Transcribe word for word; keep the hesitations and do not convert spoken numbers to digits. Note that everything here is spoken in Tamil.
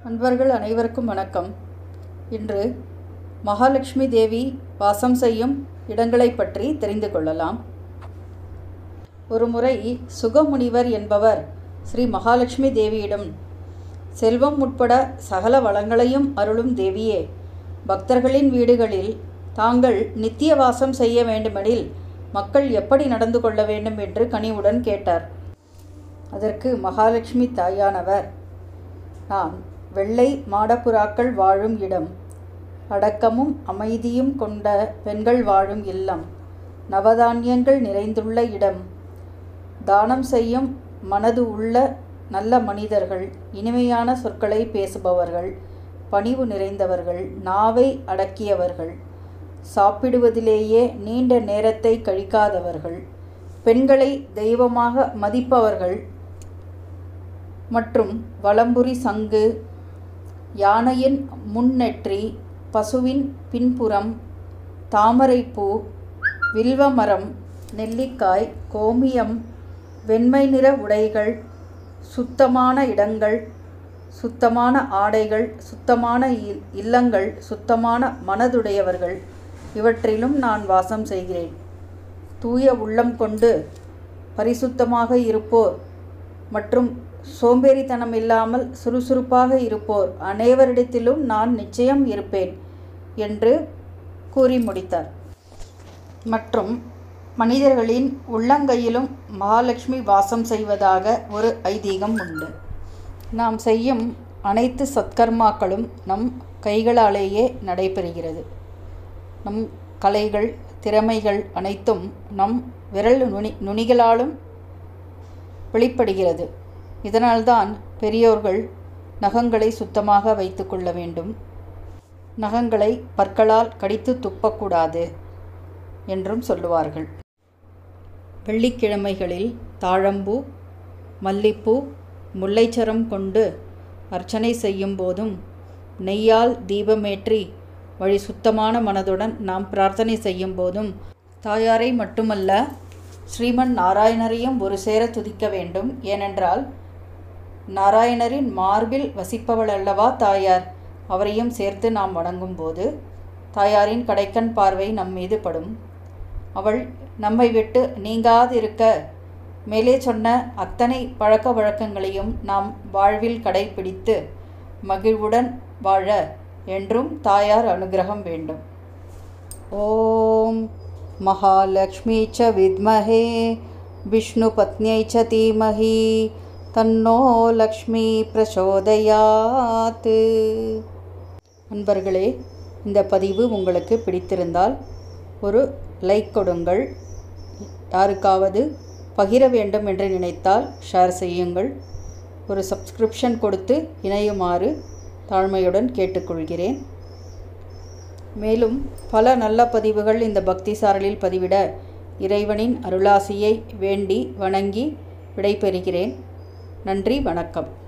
அன்பர்கள் அனைவருக்கும் வணக்கம். இன்று மகாலட்சுமி தேவி வாசம் செய்யும் இடங்களை பற்றி தெரிந்து கொள்ளலாம். ஒரு முறை சுகமுனிவர் என்பவர் ஸ்ரீ மகாலட்சுமி தேவியிடம், செல்வம் உட்பட சகல வளங்களையும் அருளும் தேவியே, பக்தர்களின் வீடுகளில் தாங்கள் நித்திய வாசம் செய்ய வேண்டுமெனில் மக்கள் எப்படி நடந்து கொள்ள வேண்டும் என்று கனிவுடன் கேட்டார். அதற்கு மகாலட்சுமி தாயானவர், நான் வெள்ளை மாடப்புறாக்கள் வாழும் இடம், அடக்கமும் அமைதியும் கொண்ட பெண்கள் வாழும் இல்லம், நவதானியங்கள் நிறைந்துள்ள இடம், தானம் செய்யும் மனது உள்ள நல்ல மனிதர்கள், இனிமையான சொற்களை பேசுபவர்கள், பணிவு நிறைந்தவர்கள், நாவை அடக்கியவர்கள், சாப்பிடுவதிலேயே நீண்ட நேரத்தை கழிக்காதவர்கள், பெண்களை தெய்வமாக மதிப்பவர்கள் மற்றும் வலம்புரி சங்கு, யானையின் முன்னெற்றி, பசுவின் பின்புறம், தாமரைப்பூ, வில்வமரம், நெல்லிக்காய், கோமியம், வெண்மை நிற உடைகள், சுத்தமான இடங்கள், சுத்தமான ஆடைகள், சுத்தமான இல்லங்கள், சுத்தமான மனதுடையவர்கள், இவற்றிலும் நான் வாசம் செய்கிறேன். தூய உள்ளம் கொண்டு பரிசுத்தமாக இருப்போர் மற்றும் சோம்பேறித்தனம் இல்லாமல் சுறுசுறுப்பாக இருப்போர் அனைவரிடத்திலும் நான் நிச்சயம் இருப்பேன் என்று கூறி முடித்தார். மற்றும் மனிதர்களின் உள்ளங்கையிலும் மகாலட்சுமி வாசம் செய்வதாக ஒரு ஐதீகம் உண்டு. நாம் செய்யும் அனைத்து சத்கர்மாக்களும் நம் கைகளாலேயே நடைபெறுகிறது. நம் கலைகள், திறமைகள் அனைத்தும் நம் விரல் நுனி நுனிகளாலும் வெளிப்படுகிறது. இதனால்தான் பெரியோர்கள் நகங்களை சுத்தமாக வைத்து கொள்ள வேண்டும், நகங்களை பற்களால் கடித்து துப்பக்கூடாது என்றும் சொல்லுவார்கள். வெள்ளிக்கிழமைகளில் தாழம்பூ, மல்லிப்பூ, முல்லைச்சரம் கொண்டு அர்ச்சனை செய்யும் போதும், நெய்யால் தீபமேற்றி வழி சுத்தமான மனதுடன் நாம் பிரார்த்தனை செய்யும் போதும், தாயாரை மட்டுமல்ல ஸ்ரீமன் நாராயணரையும் ஒரு சேர துதிக்க வேண்டும். ஏனென்றால் நாராயணரின் மார்பில் வசிப்பவள் அல்லவா தாயார். அவரையும் சேர்த்து நாம் வணங்கும் போது தாயாரின் கடைக்கண் பார்வை நம் மீது படும். அவள் நம்மை விட்டு நீங்காதிருக்க மேலே சொன்ன அத்தனை பழக்க வழக்கங்களையும் நாம் வாழ்வில் கடைபிடித்து மகிழ்வுடன் வாழ என்றும் தாயார் அனுகிரகம் வேண்டும். ஓம் மகாலட்சுமி ச வித்மஹே விஷ்ணு பத்னியை ச தீமஹி தன்னோ லக்ஷ்மி பிரசோதயாத். நண்பர்களே, இந்த பதிவு உங்களுக்கு பிடித்திருந்தால் ஒரு லைக் கொடுங்கள். யாருக்காவது பகிர வேண்டும் என்று நினைத்தால் ஷேர் செய்யுங்கள். ஒரு சப்ஸ்கிரிப்ஷன் கொடுத்து இணையுமாறு தாழ்மையுடன் கேட்டுக்கொள்கிறேன். மேலும் பல நல்ல பதிவுகள் இந்த பக்தி சாரலில் பதிவிட இறைவனின் அருளாசியை வேண்டி வணங்கி விடைபெறுகிறேன். நன்றி, வணக்கம்.